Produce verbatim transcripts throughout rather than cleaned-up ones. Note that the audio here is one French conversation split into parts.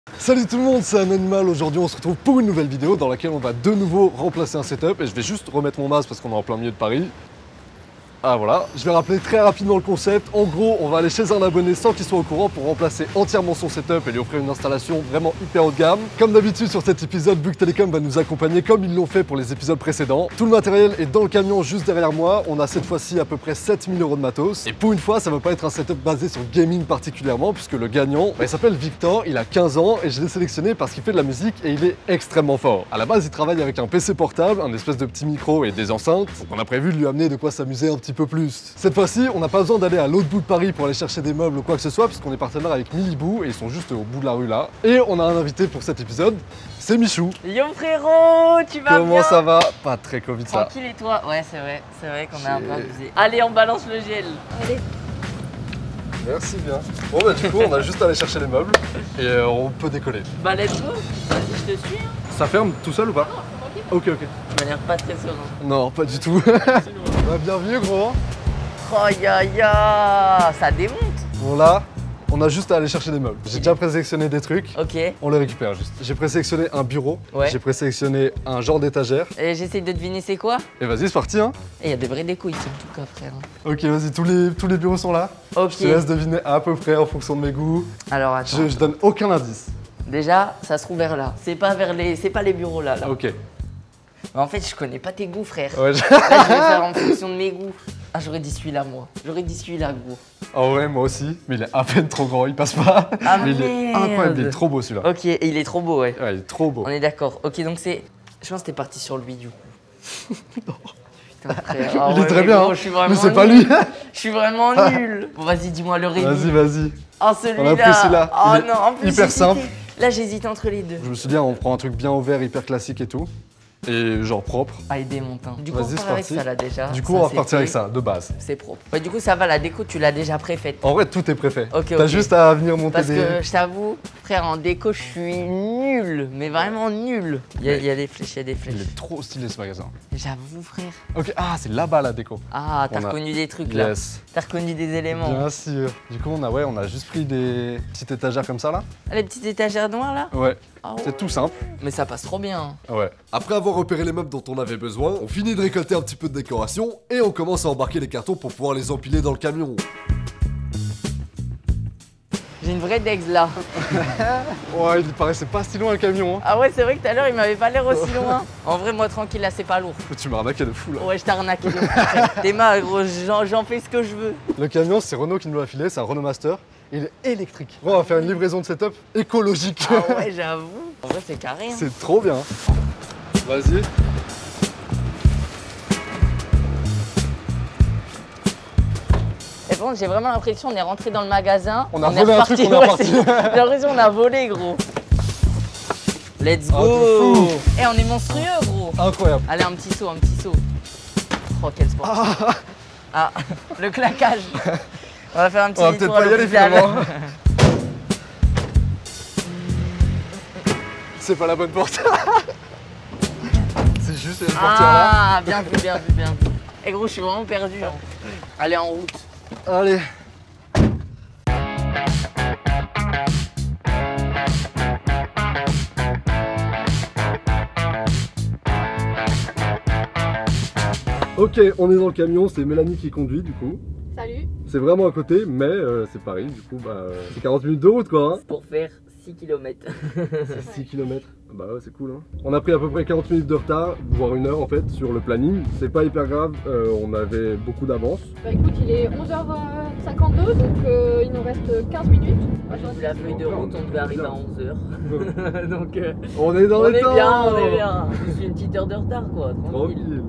Salut tout le monde, c'est un animal. Aujourd'hui on se retrouve pour une nouvelle vidéo dans laquelle on va de nouveau remplacer un setup. Et je vais juste remettre mon masque parce qu'on est en plein milieu de Paris. Ah voilà, je vais rappeler très rapidement le concept. En gros, on va aller chez un abonné sans qu'il soit au courant pour remplacer entièrement son setup et lui offrir une installation vraiment hyper haut de gamme. Comme d'habitude sur cet épisode, Bouygues Telecom va nous accompagner comme ils l'ont fait pour les épisodes précédents. Tout le matériel est dans le camion juste derrière moi. On a cette fois-ci à peu près sept mille euros de matos. Et pour une fois, ça va pas être un setup basé sur le gaming particulièrement, puisque le gagnant, bah, il s'appelle Victor, il a quinze ans et je l'ai sélectionné parce qu'il fait de la musique et il est extrêmement fort. À la base, il travaille avec un P C portable, un espèce de petit micro et des enceintes. Donc on a prévu de lui amener de quoi s'amuser un petit peu plus. Cette fois-ci, on n'a pas besoin d'aller à l'autre bout de Paris pour aller chercher des meubles ou quoi que ce soit, puisqu'on est partenaire avec Milibou et ils sont juste au bout de la rue là. Et on a un invité pour cet épisode, c'est Michou. Yo frérot, tu vas bien? Comment ça va? Pas très Covid ça. Tranquille et toi? Ouais, c'est vrai, c'est vrai qu'on a un peu abusé. Allez, on balance le gel. Allez. Merci bien. Bon bah du coup, on a juste à aller chercher les meubles et euh, on peut décoller. Bah let's go. Vas-y, je te suis. Hein. Ça ferme tout seul ou pas? Non, ok, ok. Tu m'as l'air pas très serein. Non, pas du tout. Bah, bienvenue gros. Oh ya ya, ça démonte. Bon là, on a juste à aller chercher des meubles. J'ai déjà présélectionné des trucs. Ok. On les récupère juste. J'ai présélectionné un bureau. Ouais. J'ai présélectionné un genre d'étagère. Et j'essaye de deviner c'est quoi. Et vas-y, c'est parti hein. Et il y a des vrais décos ici en tout cas frère. Ok, vas-y, tous les, tous les bureaux sont là. Ok. Je te laisse deviner à peu près en fonction de mes goûts. Alors attends. Je, je donne aucun indice. Déjà, ça se trouve vers là. C'est pas vers les, c'est pas les bureaux là. là. Ok. Mais en fait, je connais pas tes goûts frère. Ouais, je... Là, je vais faire en fonction de mes goûts. Ah, j'aurais dit celui-là moi. J'aurais dit celui-là gros. Oh ouais, moi aussi. Mais il est à peine trop grand, il passe pas. Ah mais il est incroyable, il est trop beau celui-là. Ok, et il est trop beau ouais. Ouais, il est trop beau. On est d'accord. Ok, donc c'est. Je pense que t'es parti sur lui du coup. Non. Putain, frère. Il Ah est ouais, très mais bien, gros, hein. je suis vraiment Mais c'est nul. pas lui. Je suis vraiment nul. Bon, vas-y, dis-moi le réduit. Vas-y, vas-y. Oh, On a celui-là. pris celui-là. Oh Il est non, en plus, hyper j'hésitais. simple. Là, j'hésite entre les deux. Je me suis dit, on prend un truc bien ouvert, hyper classique et tout. Et genre propre. Ah, il démonte. Hein. Du coup, on Vas-y, part c'est avec parti. ça là déjà. Du coup, Ça, on va c'est repartir avec fait. ça, de base. C'est propre. Ouais, du coup, ça va, la déco, tu l'as déjà préfaite. En vrai, tout est préfet. Ok, T'as ok. juste à venir monter Parce des... que je t'avoue, frère, en déco, je suis nul. Mais vraiment nul. Il y a, il y a des flèches, il y a des flèches. Il est trop stylé ce magasin. J'avoue, frère. Ok, ah, c'est là-bas la déco. Ah, t'as On a- reconnu des trucs là. Yes. T'as reconnu des éléments. Bien sûr. Du coup, on a, ouais, on a juste pris des petites étagères comme ça là. Ah, les petites étagères noires là. Ouais. Ah C'est ouais. tout simple. Mais ça passe trop bien. Ouais. Après avoir repéré les meubles dont on avait besoin, on finit de récolter un petit peu de décoration et on commence à embarquer les cartons pour pouvoir les empiler dans le camion. J'ai une vraie Dex là. Ouais, il paraissait pas si loin le camion. Hein. Ah ouais, c'est vrai que tout à l'heure il m'avait pas l'air aussi loin. En vrai, moi tranquille là, c'est pas lourd. Tu m'as arnaqué de fou là. Ouais, je t'ai arnaqué. de fou. T'es mal, gros, j'en j'en fais ce que je veux. Le camion, c'est Renault qui nous l'a filé, c'est un Renault Master. Il est électrique. Bon, on va faire une livraison de setup écologique. Ah ouais, j'avoue. En vrai, c'est carré. Hein. C'est trop bien. Vas-y. Et bon, j'ai vraiment l'impression qu'on est rentré dans le magasin. On a est volé un reparti. truc, on est Ouais, reparti. c'est- J'ai l'impression qu'on a volé, gros. Let's Ah, de go. fou. Eh, on est monstrueux, gros. Incroyable. Allez, un petit saut, un petit saut. Oh, quel sport. Ah, Ah, le claquage. On va faire un petit on va détour peut-être à pas y aller l'hôpital. finalement. C'est pas la bonne porte. C'est juste cette portière là. Ah, bien vu, bien vu, bien vu. Eh gros, je suis vraiment perdu. Hein. Allez, en route. Allez. Ok, on est dans le camion, c'est Mélanie qui conduit du coup. Salut. C'est vraiment à côté, mais euh, c'est Paris, du coup, bah, euh, c'est quarante minutes de route quoi. Hein. Pour faire six kilomètres. C'est six kilomètres. Bah ouais, c'est cool. Hein. On a pris à peu près quarante minutes de retard, voire une heure en fait, sur le planning. C'est pas hyper grave, euh, on avait beaucoup d'avance. Bah écoute, il est onze heures cinquante-deux, donc euh, il nous reste quinze minutes. Moi, j'ai vu la feuille de route, on devait arriver à onze heures. Donc, euh, On est dans on les est temps. bien, on est bien. Juste une petite heure de retard, quoi. Tranquille. Tranquille.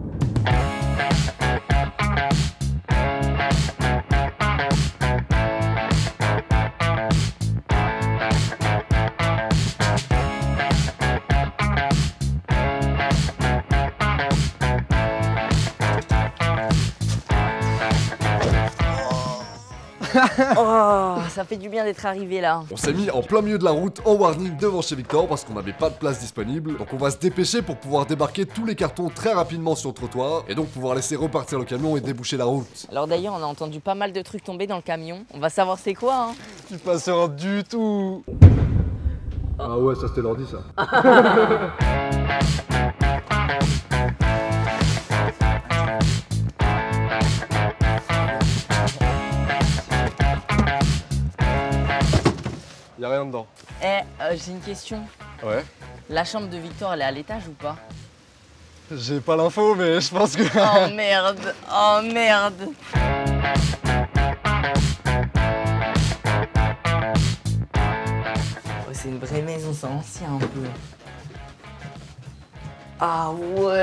Oh, ça fait du bien d'être arrivé là. On s'est mis en plein milieu de la route en warning devant chez Victor parce qu'on n'avait pas de place disponible. Donc on va se dépêcher pour pouvoir débarquer tous les cartons très rapidement sur le trottoir et donc pouvoir laisser repartir le camion et déboucher la route. Alors d'ailleurs, on a entendu pas mal de trucs tomber dans le camion. On va savoir c'est quoi, hein. Je suis pas sûr du tout. Ah ouais, ça c'était l'ordi ça. Y'a rien dedans. Eh, euh, j'ai une question. Ouais. La chambre de Victor, elle est à l'étage ou pas? J'ai pas l'info, mais je pense que. Oh merde, oh merde. Oh, c'est une vraie maison, c'est ancien un peu. Ah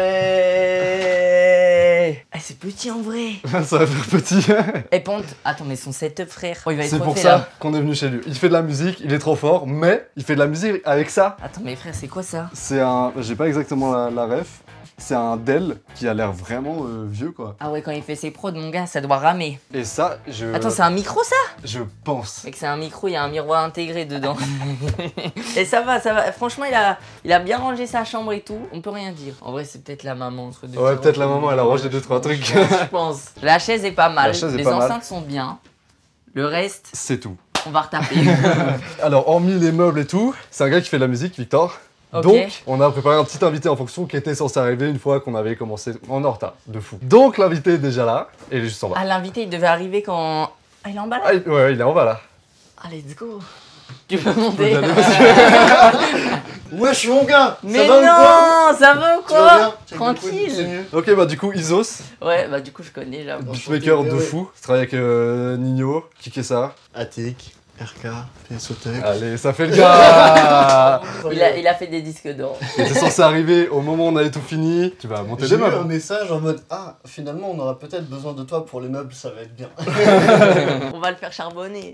ouais. Ah, c'est petit en vrai. Ça va faire petit. Et Ponte, attends, mais son setup, frère. Oh, il va être C'est pour refait, ça là. qu'on est venu chez lui. Il fait de la musique, il est trop fort, mais il fait de la musique avec ça. Attends, mais frère, c'est quoi ça? C'est un. J'ai pas exactement la, la ref. C'est un Dell qui a l'air vraiment euh, vieux quoi. Ah ouais, quand il fait ses prods, mon gars, ça doit ramer. Et ça, je. Attends, c'est un micro ça? Je pense. Mec, c'est un micro, il y a un miroir intégré dedans. Et ça va, ça va. Franchement, il a, il a bien rangé sa chambre et tout. On peut rien dire. En vrai, c'est peut-être la maman entre deux. Ouais, peut-être la maman, elle a rangé deux trois trucs. Je pense. La chaise est pas mal. La chaise est Les pas mal. enceintes sont bien. Le reste, C'est tout. on va retaper. Alors, hormis les meubles et tout, c'est un gars qui fait de la musique, Victor. Ok. Donc, on a préparé un petit invité en fonction qui était censé arriver une fois qu'on avait commencé. On est en retard, de fou. Donc, l'invité est déjà là, et il est juste en bas. Ah, l'invité, il devait arriver quand. Ah, il est en bas là? Ah, il- ouais, il est en bas là. Ah, let's go. Tu peux monter. y aller, Ouais, je suis mon gars. Mais ça va ou quoi? non, ça va ou Tu vas quoi? bien? Check the queen, c'est Tranquille. mieux. Ok, bah du coup, Isos, Ouais, bah du coup, je connais, j'avoue. beatmaker de ouais. fou. Il travaille avec euh, Nino, qui est ça. Attic, R K, P S O Tech. Allez, ça fait le gars. Il a, il a fait des disques d'or. Il était censé arriver au moment où on avait tout fini. Tu vas monter J'ai des eu un meubles. message en mode ah finalement on aura peut-être besoin de toi pour les meubles, ça va être bien. On va le faire charbonner.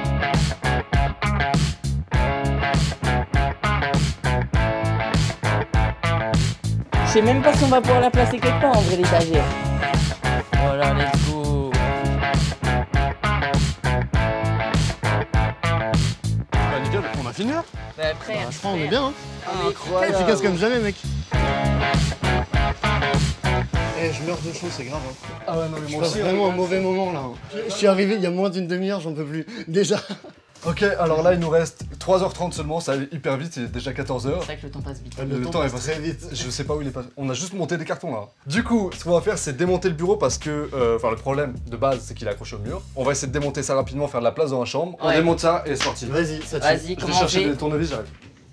Je sais même pas si on va pouvoir la placer quelque part en vrai l'étagère. Voilà, let's go. Bah nickel, on a fini là. Bah après, Je crois on est bien hein. Incroyable. Efficace comme jamais mec. Eh je meurs de chaud, c'est grave hein. Ah ouais, non mais Je moi passe aussi. vraiment un mauvais moment là. hein. Je je suis arrivé il y a moins d'une demi-heure, j'en peux plus. Déjà. Ok, alors là il nous reste trois heures trente seulement, ça allait hyper vite, il est déjà quatorze heures. c'est vrai que le temps passe vite. Le, temps est passé très vite. Je sais pas où il est passé. On a juste monté des cartons là. Du coup, ce qu'on va faire, c'est démonter le bureau parce que, euh, enfin, le problème de base, c'est qu'il est accroché au mur. On va essayer de démonter ça rapidement, faire de la place dans la chambre. On Ouais. démonte ça et c'est parti. Vas-y, ça tue. Vas-y, Je vais comment on chercher fait? les tournevis, j'arrive.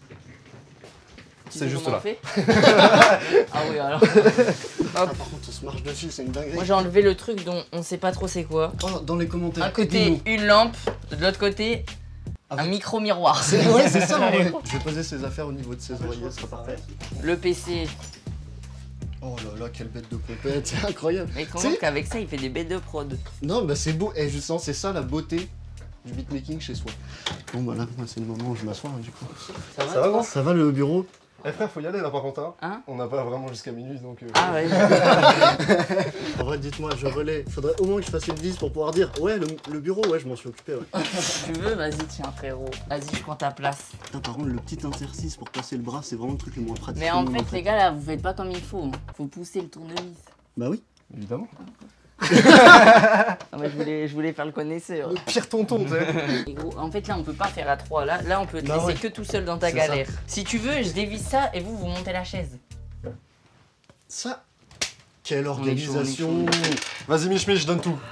Tu C'est sais juste comment là. on fait Ah oui, alors. Ah, par contre on se marche dessus, c'est une dinguerie. Moi j'ai enlevé le truc dont on sait pas trop c'est quoi. Oh, dans les commentaires. Un côté, dis-nous. une lampe, de l'autre côté, un Avec- micro-miroir. C'est ouais, c'est ça en vrai. Je vais poser ses affaires au niveau de ses oreillers, ce sera parfait. Le P C. Oh là là, quelle bête de popette, c'est incroyable. Mais Tu comment sais- qu'avec ça il fait des bêtes de prod? Non, bah c'est beau, et justement, c'est ça la beauté du beatmaking chez soi. Bon, bah là, moi, c'est le moment où je m'assois, hein, du coup. Ça va, Ça va, toi non? Ça va le bureau? Eh frère, faut y aller là par contre. Hein, Hein On n'a pas vraiment jusqu'à minuit donc. euh, Ah ouais. En vrai, dites-moi, je relais. Faudrait au moins que je fasse une liste pour pouvoir dire ouais, le, le bureau, ouais, je m'en suis occupé, ouais. Tu veux, vas-y, tiens, frérot. Vas-y, je prends ta place. Putain, par contre, le petit interstice pour passer le bras, c'est vraiment le truc le moins pratique. Mais au en monde, fait, les gars, là, vous faites pas comme il faut. hein. Faut pousser le tournevis. Bah oui. Évidemment. Non, mais je voulais, je voulais faire le connaisseur. Le pire tonton, tu sais. Et gros, en fait, là, on peut pas faire à trois. Là, là on peut te Bah laisser ouais. que tout seul dans ta C'est ça. galère. Si tu veux, je dévisse ça et vous, vous montez la chaise. Ça. Quelle On est chaud, on est organisation. Vas-y, Mich Mich, je donne tout.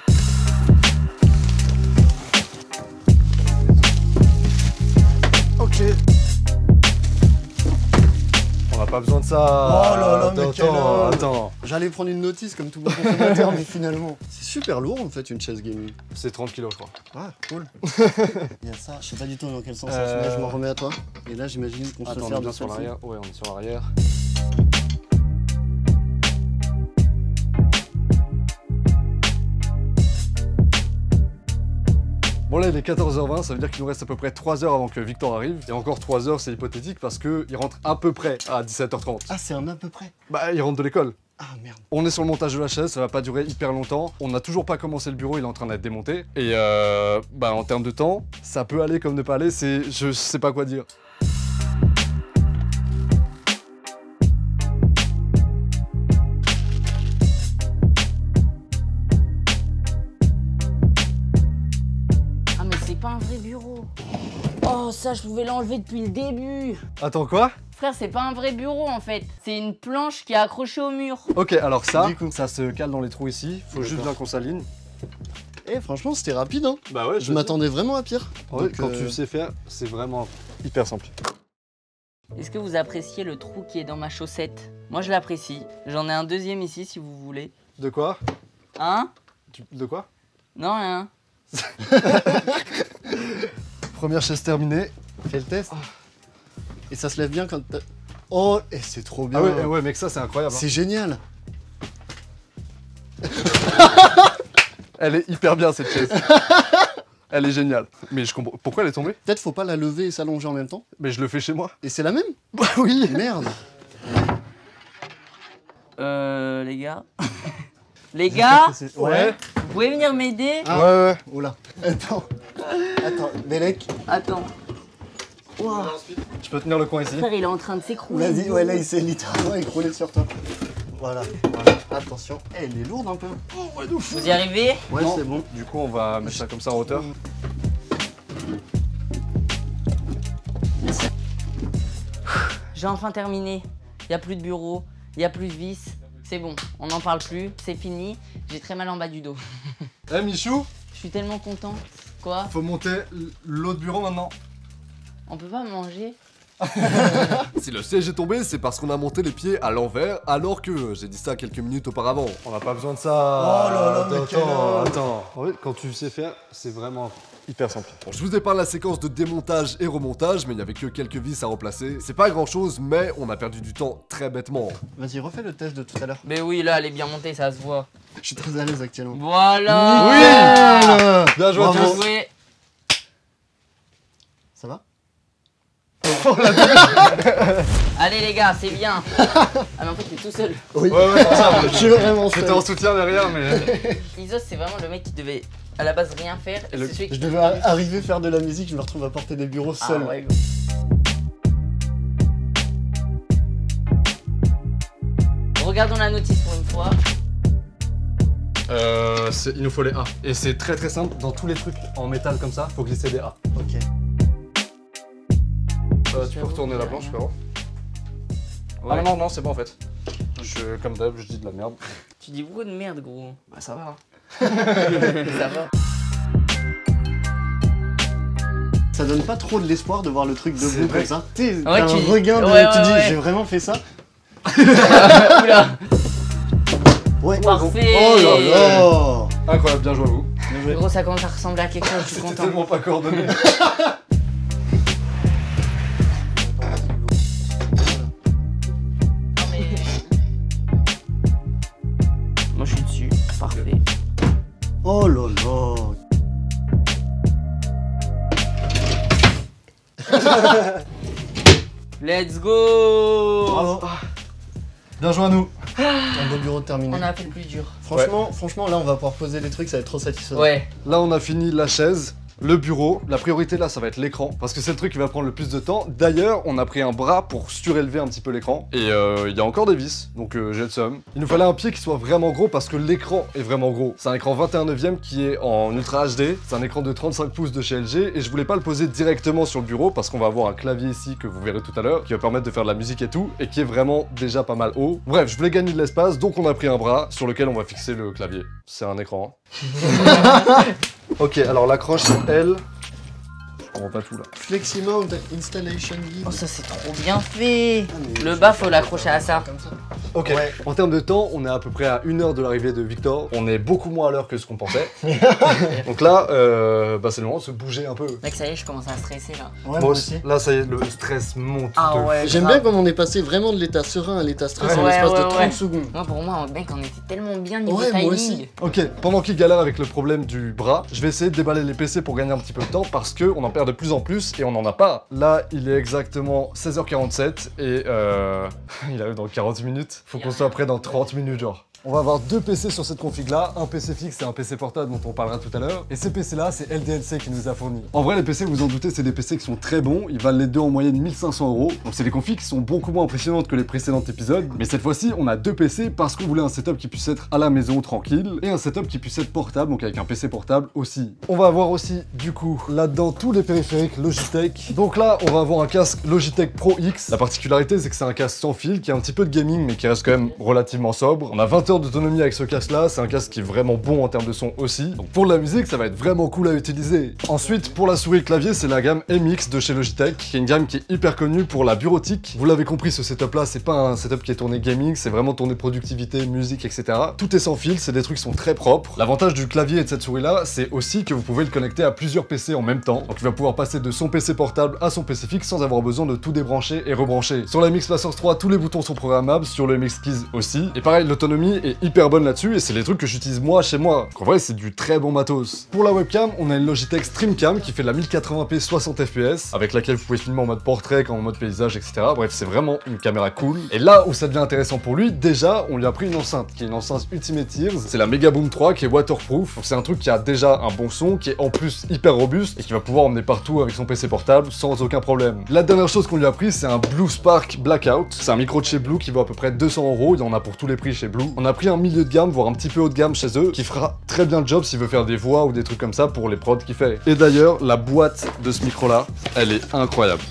Ok. On n'a pas besoin de ça. Oh là là, mais attends, quel attends, homme. attends. J'allais prendre une notice comme tout bon consommateur, mais finalement. C'est super lourd en fait, une chaise gaming. C'est trente kilos, je crois. Ah, cool. Il y a ça, je sais pas du tout dans quel sens ça Euh. se met, je m'en remets à toi. Et là, j'imagine qu'on se Attends, on sert est de bien sur celle-ci. l'arrière. Ouais, on est sur l'arrière. Bon là il est quatorze heures vingt, ça veut dire qu'il nous reste à peu près trois heures avant que Victor arrive. Et encore trois heures c'est hypothétique parce qu'il rentre à peu près à dix-sept heures trente. Ah, c'est un à peu près. Bah il rentre de l'école. Ah merde. On est sur le montage de la chaise, ça va pas durer hyper longtemps. On n'a toujours pas commencé le bureau, il est en train d'être démonté. Et euh, bah en termes de temps, ça peut aller comme ne pas aller, c'est... je sais pas quoi dire. Ah, mais c'est pas un vrai bureau. Oh Oh, ça, je pouvais l'enlever depuis le début. Attends, quoi? Frère, c'est pas un vrai bureau en fait. C'est une planche qui est accrochée au mur. Ok, alors ça, Du coup. ça se cale dans les trous ici. Faut juste bien qu'on s'aligne. Eh, franchement, c'était rapide, hein. Bah ouais, Je m'attendais vraiment à pire. Ouais, Donc, quand euh, tu sais faire, c'est vraiment hyper simple. Est-ce que vous appréciez le trou qui est dans ma chaussette? Moi, je l'apprécie. J'en ai un deuxième ici si vous voulez. De quoi? Hein? Tu- De quoi? Non, rien. Première chaise terminée. Fais le test. Et ça se lève bien quand t'as... Oh, et c'est trop bien. Ah ouais, ouais, mec, ça c'est incroyable. hein. C'est génial. Elle est hyper bien cette chaise. Elle est géniale. Mais je comprends. Pourquoi elle est tombée? Peut-être faut pas la lever et s'allonger en même temps. Mais je le fais chez moi. Et c'est la même? Bah oui. Merde. Euh, les gars. Les gars, Ouais. vous pouvez venir m'aider? Ah. Ouais, ouais. Oh là. Attends. Attends, Belek. Attends. Wow. Je peux tenir le coin ici. Frère, il est en train de s'écrouler. Vas-y, ouais, là, il s'est littéralement écroulé sur toi. Voilà, voilà. Attention. Eh, elle est lourde un peu. Vous y arrivez? Ouais, Non. c'est bon. Du coup, on va mettre ça comme ça en hauteur. J'ai enfin terminé. Il n'y a plus de bureau, il n'y a plus de vis. C'est bon, on n'en parle plus, c'est fini. J'ai très mal en bas du dos. Eh Michou, Je suis tellement content. Quoi? faut monter l'autre bureau maintenant. On peut pas manger? Si le siège est tombé, c'est parce qu'on a monté les pieds à l'envers, alors que j'ai dit ça quelques minutes auparavant. On n'a pas besoin de ça. Oh là là, mais attends, quelle attends, honte. attends. En vrai, quand tu sais faire, c'est vraiment hyper simple. Bon, je vous épargne la séquence de démontage et remontage, mais il n'y avait que quelques vis à remplacer. C'est pas grand chose, mais on a perdu du temps très bêtement. Vas-y, refais le test de tout à l'heure. Mais oui, là, elle est bien montée, ça se voit. Je suis très à l'aise actuellement. Voilà! Oui. Bien joué à Bravo. Bien tous. joué. Ça va? Allez les gars, c'est bien. Ah mais en fait t'es tout seul. Oui. Ouais, ouais, c'est ça. Je suis vraiment J'étais seul. en soutien derrière, mais. Isos c'est vraiment le mec qui devait à la base rien faire. Et Et le- c'est celui qui Je devais a- arriver à faire de la musique, je me retrouve à porter des bureaux Ah seul. ouais, regardons la notice pour une fois. Euh, c'est- il nous faut les A. Et c'est très très simple, dans tous les trucs en métal comme ça, faut glisser des A. Ok. Euh, tu peux retourner la planche, frérot. Ah non, non, non, c'est bon en fait. Je, comme d'hab, je dis de la merde. Tu dis beaucoup de merde gros. Bah ça va. Ça va. Ça donne pas trop de l'espoir de voir le truc C'est debout vrai. comme ça. Tu sais, Ouais, t'as tu un dis- regain de... ouais, tu ouais, dis, ouais. j'ai vraiment fait ça. Oula, Ouais. parfait. Oh là là. Incroyable, bien joué à vous. Bien joué. Gros ça commence à ressembler à quelque chose, je suis C'était content. tellement pas coordonné. Non, mais- Moi je suis dessus, parfait. Oh là là. Let's go. Bravo. Bien joué à nous. Un beau bureau terminé. On a fait le plus dur. Franchement, franchement, là, on va pouvoir poser les trucs, ça va être trop satisfaisant. Ouais. Là, on a fini la chaise, le bureau. La priorité là, ça va être l'écran, parce que c'est le truc qui va prendre le plus de temps. D'ailleurs, on a pris un bras pour surélever un petit peu l'écran. Et euh, il y a encore des vis, donc euh, j'ai le seum. Il nous fallait un pied qui soit vraiment gros, parce que l'écran est vraiment gros. C'est un écran vingt et un neuvième qui est en Ultra H D. C'est un écran de trente-cinq pouces de chez L G. Et je voulais pas le poser directement sur le bureau, parce qu'on va avoir un clavier ici, que vous verrez tout à l'heure, qui va permettre de faire de la musique et tout, et qui est vraiment déjà pas mal haut. Bref, je voulais gagner de l'espace, donc on a pris un bras sur lequel on va fixer le clavier. C'est un écran. hein. Ok, alors l'accroche, elle... Je comprends pas tout là. Fleximount Installation Guide. Oh ça c'est trop bien fait. Ah, mais Le je bas sais faut pas l'accrocher faire à ça. comme ça. Ok, Ouais. en termes de temps, on est à peu près à une heure de l'arrivée de Victor. On est beaucoup moins à l'heure que ce qu'on pensait. Donc là, euh, bah, c'est le moment de se bouger un peu. Mec ça y est je commence à stresser là. Ouais, Moi moi aussi. aussi. Là, ça y est, le stress monte. Ah de ouais. J'aime grave. bien comme on est passé vraiment de l'état serein à l'état stress en Ouais, l'espace ouais, de ouais. trente secondes. Moi pour moi mec on était tellement bien niveau Ouais, moi timing. aussi. Ok, pendant qu'il galère avec le problème du bras, je vais essayer de déballer les P C pour gagner un petit peu de temps parce que on en perd de plus en plus et on en a pas. Là, il est exactement seize heures quarante-sept et euh, il arrive dans quarante minutes. Faut qu'on soit prêt dans trente minutes, genre. On va avoir deux P C sur cette config là, un P C fixe et un P C portable dont on parlera tout à l'heure. Et ces P C là, c'est L D L C qui nous a fourni. En vrai, les P C, vous en doutez, c'est des P C qui sont très bons. Ils valent les deux en moyenne mille cinq cents euros. Donc c'est des configs qui sont beaucoup moins impressionnantes que les précédents épisodes. Mais cette fois-ci, on a deux P C parce qu'on voulait un setup qui puisse être à la maison tranquille et un setup qui puisse être portable, donc avec un P C portable aussi. On va avoir aussi, du coup, là-dedans tous les périphériques Logitech. Donc là, on va avoir un casque Logitech Pro X. La particularité, c'est que c'est un casque sans fil qui a un petit peu de gaming, mais qui reste quand même relativement sobre. On a vingt heures d'autonomie avec ce casque là, c'est un casque qui est vraiment bon en termes de son aussi. Donc pour la musique, ça va être vraiment cool à utiliser. Ensuite, pour la souris et clavier, c'est la gamme M X de chez Logitech, qui est une gamme qui est hyper connue pour la bureautique. Vous l'avez compris, ce setup là, c'est pas un setup qui est tourné gaming, c'est vraiment tourné productivité, musique, et cetera. Tout est sans fil, c'est des trucs qui sont très propres. L'avantage du clavier et de cette souris là, c'est aussi que vous pouvez le connecter à plusieurs P C en même temps. Donc il va pouvoir passer de son P C portable à son P C fixe sans avoir besoin de tout débrancher et rebrancher. Sur la M X Master trois, tous les boutons sont programmables, sur le M X Keys aussi. Et pareil, l'autonomie est hyper bonne là-dessus et c'est les trucs que j'utilise moi chez moi. Donc en vrai, c'est du très bon matos. Pour la webcam, on a une Logitech StreamCam qui fait de la mille quatre-vingts p soixante F P S, avec laquelle vous pouvez filmer en mode portrait, comme en mode paysage, et cetera. Bref, c'est vraiment une caméra cool. Et là où ça devient intéressant pour lui, déjà, on lui a pris une enceinte, qui est une enceinte Ultimate Ears. C'est la Megaboom trois qui est waterproof. Donc c'est un truc qui a déjà un bon son, qui est en plus hyper robuste et qui va pouvoir emmener partout avec son P C portable sans aucun problème. La dernière chose qu'on lui a pris, c'est un Blue Spark Blackout. C'est un micro de chez Blue qui vaut à peu près deux cents euros. Il y en a pour tous les prix chez Blue. On a pris un milieu de gamme, voire un petit peu haut de gamme chez eux, qui fera très bien le job s'il veut faire des voix ou des trucs comme ça pour les prods qu'il fait. Et d'ailleurs, la boîte de ce micro là, elle est incroyable.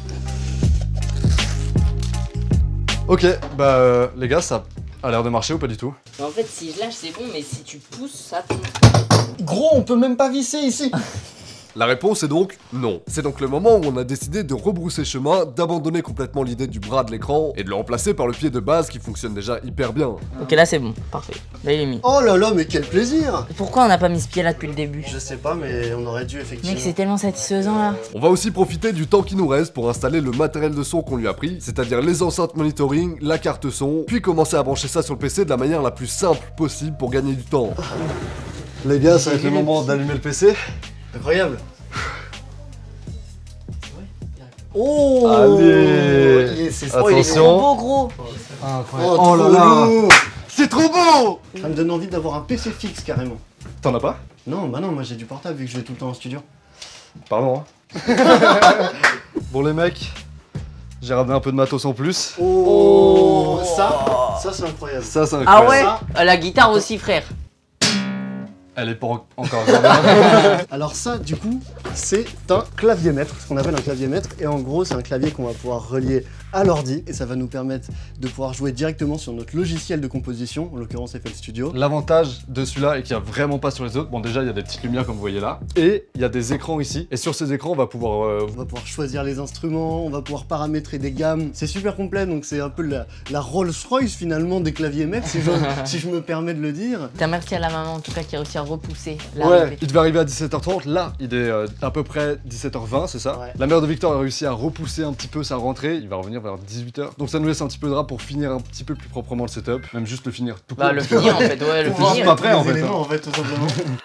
Ok, bah euh, les gars, ça a l'air de marcher ou pas du tout? En fait, si je lâche, c'est bon, mais si tu pousses, ça tombe. Gros, on peut même pas visser ici. La réponse est donc non. C'est donc le moment où on a décidé de rebrousser chemin, d'abandonner complètement l'idée du bras de l'écran et de le remplacer par le pied de base qui fonctionne déjà hyper bien. Ok, là c'est bon, parfait. Là il est mis. Oh là là, mais quel plaisir. Pourquoi on n'a pas mis ce pied là depuis le début? Je sais pas, mais on aurait dû effectivement. Mec, c'est tellement satisfaisant là. On va aussi profiter du temps qui nous reste pour installer le matériel de son qu'on lui a pris, c'est-à-dire les enceintes monitoring, la carte son, puis commencer à brancher ça sur le P C de la manière la plus simple possible pour gagner du temps. Les gars, ça va être le moment d'allumer le P C. Incroyable. Oh. Allez. C'est Oh, il est Attention. trop beau, gros. Incroyable. Oh, là trop là. lourd. C'est trop beau. Ça me donne envie d'avoir un P C fixe carrément. T'en as pas? Non, bah non, moi j'ai du portable vu que je vais tout le temps en studio. Pardon. Hein. Bon les mecs, j'ai ramené un peu de matos en plus. Oh, ça, ça c'est incroyable. Ça c'est Ah incroyable. ouais Ça. Euh, La guitare aussi, frère. Elle est pas en- encore. Alors ça, du coup, c'est un clavier maître, ce qu'on appelle un clavier maître. Et en gros, c'est un clavier qu'on va pouvoir relier à l'ordi. Et ça va nous permettre de pouvoir jouer directement sur notre logiciel de composition, en l'occurrence F L Studio. L'avantage de celui-là est qu'il n'y a vraiment pas sur les autres. Bon déjà il y a des petites lumières comme vous voyez là. Et il y a des écrans ici. Et sur ces écrans on va pouvoir... euh, On va pouvoir choisir les instruments, on va pouvoir paramétrer des gammes. C'est super complet, donc c'est un peu la, la Rolls-Royce finalement des claviers maîtres, si je, si je me permets de le dire. T'as merci à la maman en tout cas qui a réussi à repousser la Ouais, répétition. il devait arriver à dix-sept heures trente, là il est euh, à peu près dix-sept heures vingt, c'est ça? Ouais. La mère de Victor a réussi à repousser un petit peu sa rentrée, il va revenir vers dix-huit heures. Donc ça nous laisse un petit peu de rap pour finir un petit peu plus proprement le setup, même juste le finir tout court. Bah le finir en fait, ouais, le Pour voir finir. pas prêt, les en fait, éléments, en fait, tout simplement.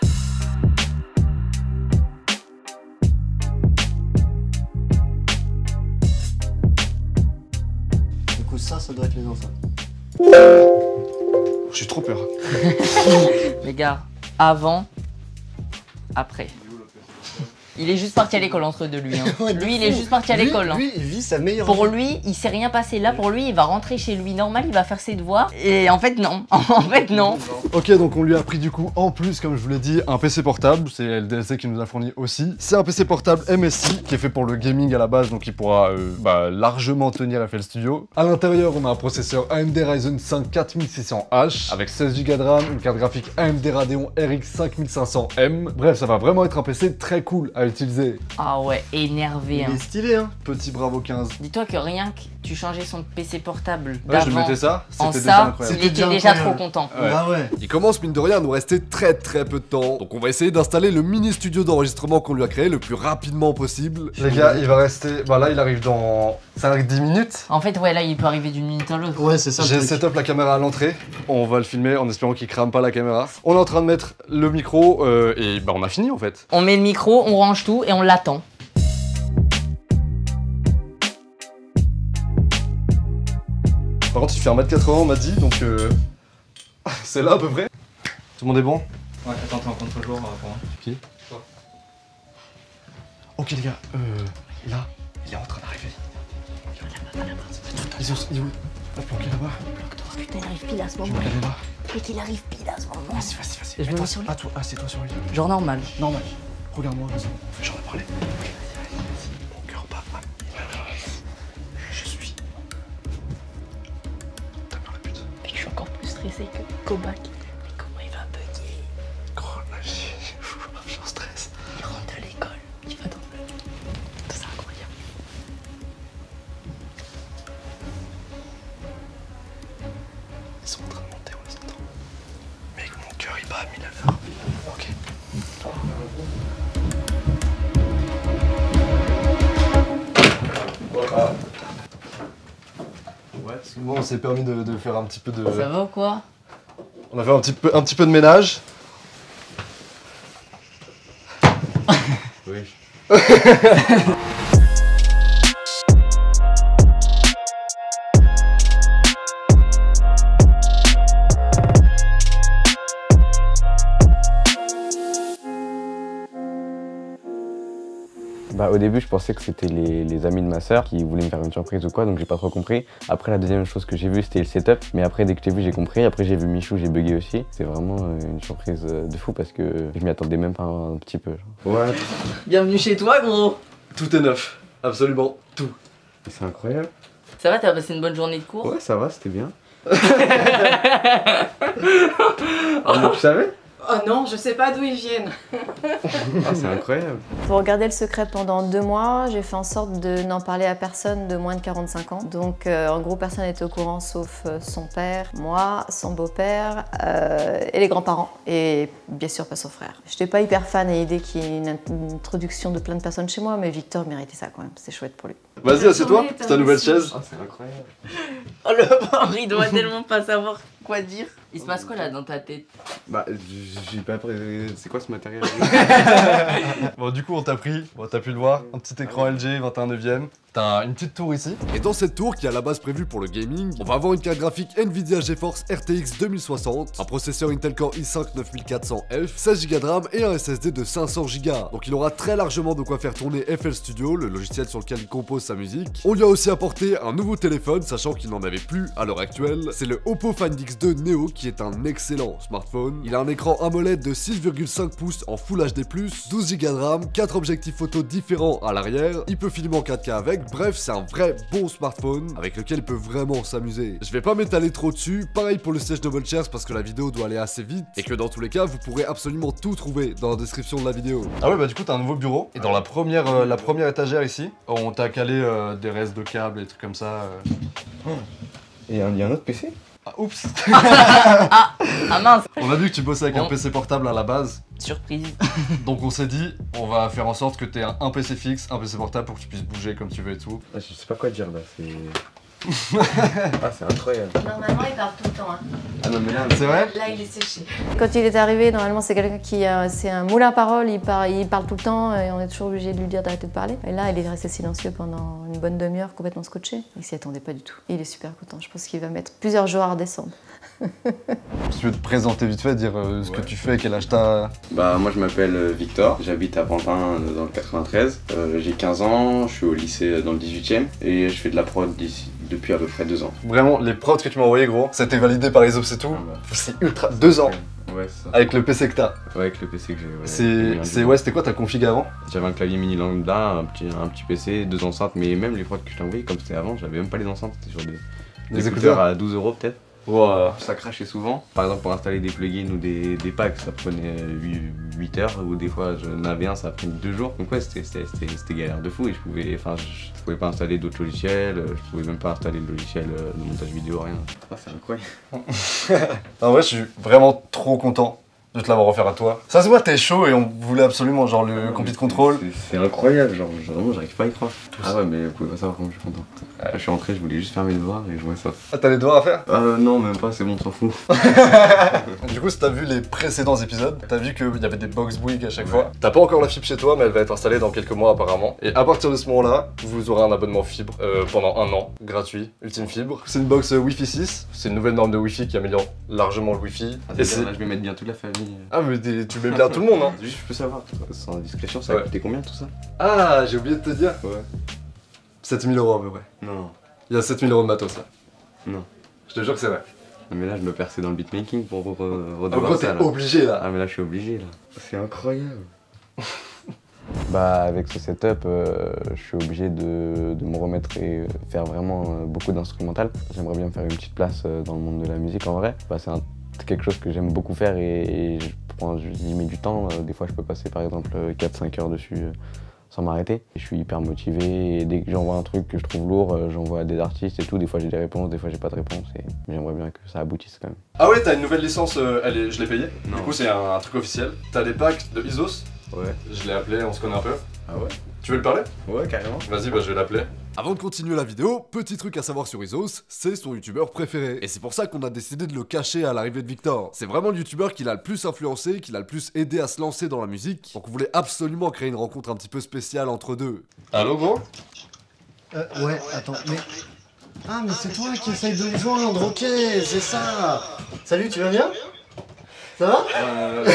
Du coup, ça, ça doit être les enceintes. J'ai trop peur. Les gars, avant, après. Il est juste parti à l'école entre deux, lui. Hein. Ouais, de Lui, il est fou. juste parti à Lui- l'école. hein. Lui, il vit sa meilleure Pour vie. lui, il s'est rien passé là. Pour lui, il va rentrer chez lui normal, il va faire ses devoirs. Et en fait, non. En fait, non. Ok, donc on lui a pris du coup en plus, comme je vous l'ai dit, un P C portable. C'est L D L C qui nous a fourni aussi. C'est un P C portable M S I qui est fait pour le gaming à la base, donc il pourra euh, bah, largement tenir F L Studio. À l'intérieur, on a un processeur A M D Ryzen cinq quatre mille six cents H avec seize giga de RAM, une carte graphique A M D Radeon R X cinq mille cinq cents M. Bref, ça va vraiment être un P C très cool à utiliser. Ah ouais, énervé. Il Hein. est stylé, hein. Petit Bravo quinze. Dis-toi que rien que tu changeais son P C portable Ouais, je d'avant mettais ça, en c'était déjà ça, incroyable. il était C'était déjà incroyable. trop content. Ouais. Bah ouais. Il commence mine de rien à nous rester très très peu de temps, donc on va essayer d'installer le mini studio d'enregistrement qu'on lui a créé le plus rapidement possible. Les gars, il va rester... Bah là, il arrive dans cinq dix minutes. En fait, ouais, là, il peut arriver d'une minute à l'autre. Ouais, c'est ça. le J'ai truc. setup la caméra à l'entrée, on va le filmer en espérant qu'il crame pas la caméra. On est en train de mettre le micro euh, et bah on a fini en fait. On met le micro, on range tout et on l'attend. Par contre il fait un mètre quatre-vingts on m'a dit donc euh, C'est là à peu près. Tout le monde est bon? Ouais, attends, t'es en contre-jour pour moi. Qui? Toi. Ok les gars, euh, là, il est en train d'arriver. Il est là-bas, là-bas. Il est où? Il est planqué là-bas. Putain, il arrive pile à ce Je vais moment. regarder là. Et qu'il arrive pile à ce moment. Vas-y, vas-y, vas-y. Et je me mets sur lui. Ah, toi, ah, c'est toi sur lui. Genre normal. Normal. Regarde-moi, vas-y. On fait genre de parler. Mon cœur bat. Je suis. T'as bien la pute. Et je suis encore plus stressé que Kobac. Mais comment il va bugger? Gros, là, je suis en stress. Il rentre de l'école. Il va dans le. C'est incroyable. Ils sont en train de monter, on les entend. Mec, mon cœur il bat à mille à l'heure. Ok. Ouais, c'est bon, on s'est permis de, de faire un petit peu de. Ça va ou quoi? On a fait un petit peu, un petit peu de ménage. Oui. Bah, au début, je pensais que c'était les, les amis de ma sœur qui voulaient me faire une surprise ou quoi, donc j'ai pas trop compris. Après, la deuxième chose que j'ai vue, c'était le setup. Mais après, dès que je l'ai vu, j'ai compris. Après, j'ai vu Michou, j'ai bugué aussi. C'est vraiment une surprise de fou parce que je m'y attendais même pas un petit peu. Genre. Ouais. Bienvenue chez toi, gros. Tout est neuf. Absolument tout. C'est incroyable. Ça va, t'as passé une bonne journée de cours? Ouais, ça va, c'était bien. Oh, mais tu savais? Oh non, je sais pas d'où ils viennent. Ah, c'est incroyable. Pour garder le secret pendant deux mois, j'ai fait en sorte de n'en parler à personne de moins de quarante-cinq ans. Donc euh, en gros, personne n'était au courant sauf euh, son père, moi, son beau-père euh, et les grands-parents. Et bien sûr pas son frère. J'étais pas hyper fan à l'idée qu'il y ait une, une introduction de plein de personnes chez moi, mais Victor méritait ça quand même, c'est chouette pour lui. Vas-y, assieds-toi, c'est ta nouvelle chaise. Ah, c'est incroyable. Oh le pauvre, il doit tellement pas savoir quoi dire. Il se passe quoi là dans ta tête? Bah, j'ai pas appris. C'est quoi ce matériel? Bon, du coup, on t'a pris, bon, t'as pu le voir, un petit écran L G vingt et un neuvième. T'as une petite tour ici. Et dans cette tour, qui est à la base prévue pour le gaming, on va avoir une carte graphique Nvidia GeForce R T X deux mille soixante, un processeur Intel Core i cinq neuf mille quatre cents F, seize giga de RAM et un S S D de cinq cents giga. Donc il aura très largement de quoi faire tourner F L Studio, le logiciel sur lequel il compose sa musique. On lui a aussi apporté un nouveau téléphone, sachant qu'il n'en avait plus à l'heure actuelle. C'est le Oppo Find X deux Neo, qui est un excellent smartphone. Il a un écran AMOLED de six virgule cinq pouces en Full H D plus, douze giga de RAM, quatre objectifs photo différents à l'arrière, il peut filmer en quatre K avec, bref, c'est un vrai bon smartphone avec lequel il peut vraiment s'amuser. Je vais pas m'étaler trop dessus, pareil pour le siège Double Chairs parce que la vidéo doit aller assez vite et que dans tous les cas, vous pourrez absolument tout trouver dans la description de la vidéo. Ah ouais, bah du coup, t'as un nouveau bureau. Et dans la première, euh, la première étagère ici, on t'a calé euh, des restes de câbles et des trucs comme ça. Euh. Oh. Et il y a un autre P C? Ah, oups. ah, ah mince. On a vu que tu bossais avec bon. un P C portable à la base. Surprise. Donc on s'est dit, on va faire en sorte que t'aies un, un P C fixe, un P C portable pour que tu puisses bouger comme tu veux et tout. Ah, je sais pas quoi dire là, c'est... Ah, c'est incroyable. Normalement, il parle tout le temps. Hein. Ah non, mais là, c'est vrai? Là, il est séché. Quand il est arrivé, normalement, c'est quelqu'un qui a... c'est un moulin à parole, il, par... il parle tout le temps et on est toujours obligé de lui dire d'arrêter de parler. Et là, il est resté silencieux pendant une bonne demi-heure, complètement scotché. Il s'y attendait pas du tout. Et il est super content. Je pense qu'il va mettre plusieurs jours à redescendre. Si tu veux te présenter vite fait, dire euh, ce ouais. que tu fais, quel âge t'as? Bah moi je m'appelle Victor, j'habite à Pantin dans le quatre-vingt-treize, euh, j'ai quinze ans, je suis au lycée dans le dix-huitième et je fais de la prod d'ici depuis à peu près deux ans. Vraiment, les prods que tu m'as envoyés gros, ça a été validé par les Obs et tout, ah bah. C'est ultra... deux ans. Ouais, c'est ça. Avec le P C que t'as. Ouais, avec le P C que j'ai. Ouais, c'est ouais, c'était quoi ta config avant? J'avais un clavier mini lambda, un petit, un petit P C, deux enceintes, mais même les prods que je t'ai envoyés comme c'était avant, j'avais même pas les enceintes, c'était sur des, des, des écouteurs à douze euros peut-être. Wow. Ça crachait souvent. Par exemple pour installer des plugins ou des, des packs ça prenait huit heures ou des fois j'en avais un ça prenait deux jours. Donc ouais c'était galère de fou et je pouvais, enfin, je pouvais pas installer d'autres logiciels, je pouvais même pas installer le logiciel de montage vidéo, rien. Ah, c'est incroyable. En vrai je suis vraiment trop content de te l'avoir offert à toi. Ça se voit, t'es chaud et on voulait absolument genre le compli de contrôle. C'est incroyable, genre vraiment j'arrive pas à y croire. Ah ouais, mais vous pouvez pas savoir comment je suis content. Là, je suis rentré, je voulais juste faire mes devoirs et jouer ça. Ah, t'as les devoirs à faire? Euh, non, même pas, c'est bon, on s'en fout. Du coup, si t'as vu les précédents épisodes, t'as vu qu'il y avait des box Bouygues à chaque ouais. fois. T'as pas encore la fibre chez toi, mais elle va être installée dans quelques mois apparemment. Et à partir de ce moment-là, vous aurez un abonnement fibre euh, pendant un an, gratuit, Ultime Fibre. C'est une box euh, Wi-Fi six, c'est une nouvelle norme de Wi-Fi qui améliore largement le Wi-Fi. Ah, et là, je vais mettre bien toute la famille. Ah, mais tu mets bien tout le monde, hein. Juste, je peux savoir, sans indiscrétion, ça va ouais. coûter combien tout ça? Ah, j'ai oublié de te dire. Ouais. sept mille euros à peu près. Non. Il y a sept mille euros de matos là. Non. Je te jure que c'est vrai. Non mais là je me perçais dans le beatmaking pour redevoir ça. En gros t'es obligé là. Ah mais là je suis obligé là. C'est incroyable. Bah avec ce setup, euh, je suis obligé de, de me remettre et faire vraiment euh, beaucoup d'instrumental. J'aimerais bien faire une petite place euh, dans le monde de la musique en vrai. Bah, c'est quelque chose que j'aime beaucoup faire et, et je prends, j'y mets du temps. Euh, des fois je peux passer par exemple quatre cinq heures dessus euh, sans m'arrêter. Je suis hyper motivé et dès que j'envoie un truc que je trouve lourd, euh, j'envoie à des artistes et tout. Des fois j'ai des réponses, des fois j'ai pas de réponse et j'aimerais bien que ça aboutisse quand même. Ah ouais, t'as une nouvelle licence, euh, elle est, je l'ai payée. Non. Du coup c'est un, un truc officiel. T'as des packs de Isos. Ouais. Je l'ai appelé, on se connaît un peu. Ah ouais? Tu veux le parler? Ouais, carrément. Vas-y, bah je vais l'appeler. Avant de continuer la vidéo, petit truc à savoir sur Isos, c'est son youtubeur préféré. Et c'est pour ça qu'on a décidé de le cacher à l'arrivée de Victor. C'est vraiment le youtubeur qui l'a le plus influencé, qui l'a le plus aidé à se lancer dans la musique. Donc on voulait absolument créer une rencontre un petit peu spéciale entre deux. Allô gros? Euh, ouais, attends, mais... Ah, mais c'est toi qui essaye de me joindre, ok, c'est ça. Salut, tu vas bien? Ça va? euh...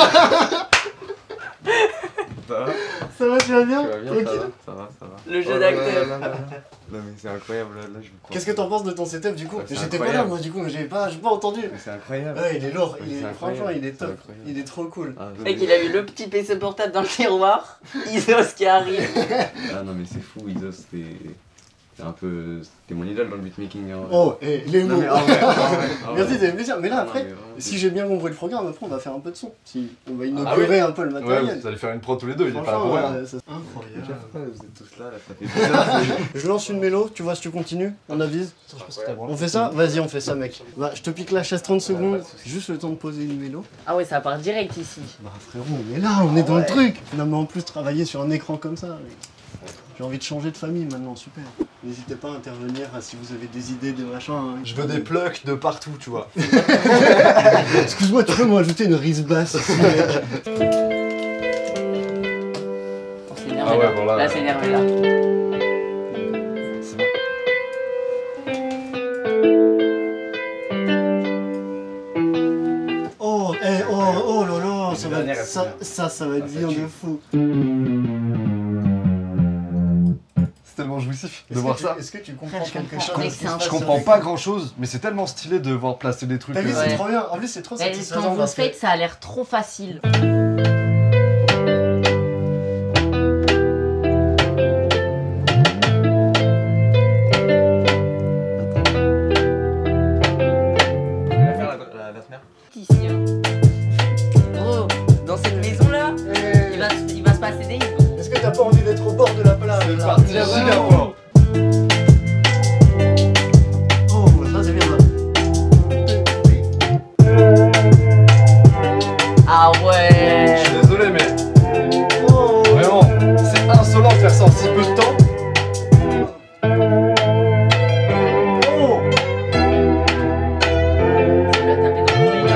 Ça va? Ça va, tu vas bien? Tu vas bien, okay. ça va, ça va, ça va. Le jeu oh d'acteur. Non mais c'est incroyable, là, là je me crois. Qu'est-ce que t'en penses de ton setup du coup? Ouais, j'étais pas là moi du coup, j'ai pas, pas entendu. Mais c'est incroyable. Ouais, il est lourd, ouais, il est, est franchement il est top, est il est trop cool. Ah, mec, il a eu le petit P C portable dans le tiroir, Isos qui arrive. Ah non mais c'est fou, Isos c'était... C'est un peu... C'était mon idole dans le beatmaking. Hein. Oh, et les mots. Mais, ah ouais, ah ouais, ah ouais. Merci, ça fait plaisir. Mais là, ah après, non, mais si j'ai bien compris le programme, après, on va faire un peu de son. Si on va inaugurer ah oui. un peu le matériel. Ouais, vous allez faire une prod tous les deux, il est pas là pour rien. Euh, ça... Incroyable. Vous êtes tous là, là, ça fait bizarre. Je lance une mélo, tu vois si tu continues, on avise. Ouais. On fait ça? Vas-y, on fait ça, mec. Bah, je te pique la chaise trente secondes, juste le temps de poser une mélo. Ah ouais, ça part direct ici. Bah, frérot, on est là, on est dans le truc. Non, mais en plus, travailler sur un écran comme ça. J'ai envie de changer de famille maintenant, super. N'hésitez pas à intervenir si vous avez des idées, des machins. Hein. Je veux des plugs de partout, tu vois. Excuse-moi, tu peux m'ajouter une rise basse ici, mec. On s'est énervé ah ouais, là. Bon, là, là c'est énervé là. C'est bon. Oh, eh, oh, oh là là, ça va, ça, ça, ça va être bien de fou. Tellement jouissif de voir ça. Est-ce que tu comprends quelque chose? Je comprends pas grand chose, mais c'est tellement stylé de voir placer des trucs. T'as vu, c'est trop bien. En plus, c'est trop satisfaisant. Quand vous faites, ça a l'air trop facile. Ici, hein. Oh, dans cette maison là, hey. il, va, il va se passer des hits. Est-ce que t'as pas envie d'être au bord de la plage? C'est parti, giga fort. Oh, ça c'est bien ça. Ah ouais. Je suis désolé mais... Oh. Vraiment, c'est insolent de faire ça en si peu de temps. Oh. Ça lui a tapé dans l'oreille.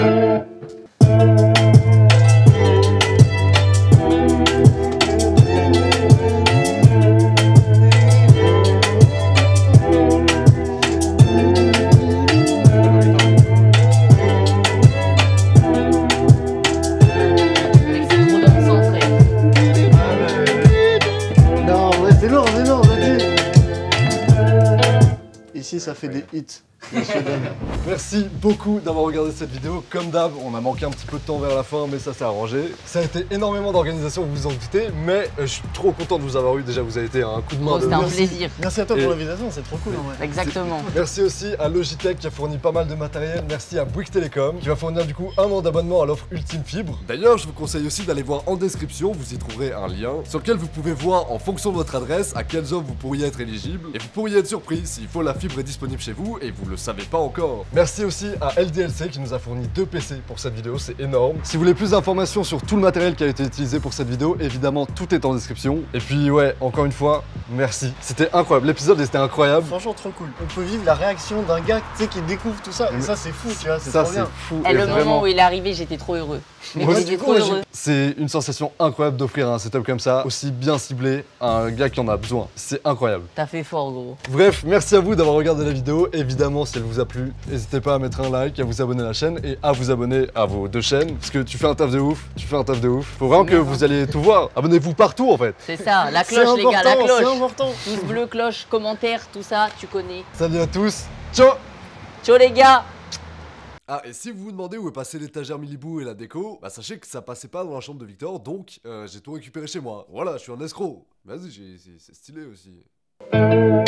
Ici ça fait des hits. Merci beaucoup d'avoir regardé cette vidéo. Comme d'hab, on a manqué un petit peu de temps vers la fin, mais ça s'est arrangé. Ça a été énormément d'organisation, vous vous en doutez, mais euh, je suis trop content de vous avoir eu. Déjà, vous avez été un coup de main. Oh, de... C'était un Merci. plaisir. Merci à toi pour l'invitation, c'est trop cool en vrai. Exactement. Merci aussi à Logitech qui a fourni pas mal de matériel. Merci à Bouygues Télécom qui va fournir du coup un an d'abonnement à l'offre Ultime Fibre. D'ailleurs, je vous conseille aussi d'aller voir en description, vous y trouverez un lien sur lequel vous pouvez voir en fonction de votre adresse à quelles offres vous pourriez être éligible. Et vous pourriez être surpris s'il faut la fibre est disponible chez vous et vous le savez pas encore. Merci aussi à L D L C qui nous a fourni deux P C pour cette vidéo, c'est énorme. Si vous voulez plus d'informations sur tout le matériel qui a été utilisé pour cette vidéo, évidemment tout est en description. Et puis ouais, encore une fois, merci. C'était incroyable, l'épisode était incroyable. Franchement trop cool. On peut vivre la réaction d'un gars tu sais, qui découvre tout ça. Et ça c'est fou, tu vois, c'est Ça trop c'est bien. fou. Et le vraiment... moment où il est arrivé, j'étais trop heureux. Mais Moi, j'étais du trop coup, heureux. C'est une sensation incroyable d'offrir un setup comme ça, aussi bien ciblé à un gars qui en a besoin. C'est incroyable. T'as fait fort, gros. Bref, merci à vous d'avoir regardé la vidéo. Évidemment, si elle vous a plu, n'hésitez pas à mettre un like, à vous abonner à la chaîne et à vous abonner à vos deux chaînes. Parce que tu fais un taf de ouf, tu fais un taf de ouf. Faut vraiment que vous alliez tout voir. Abonnez-vous partout en fait. C'est ça, la C'est cloche, les gars, la important, c'est cloche. important. Pouce bleu, cloche, commentaire, tout ça, tu connais. Salut à tous. Ciao. Ciao, les gars. Ah, et si vous vous demandez où est passé l'étagère Milibou et la déco, bah sachez que ça passait pas dans la chambre de Victor, donc euh, j'ai tout récupéré chez moi. Voilà, je suis un escroc. Vas-y, j'ai- c'est c'est stylé aussi.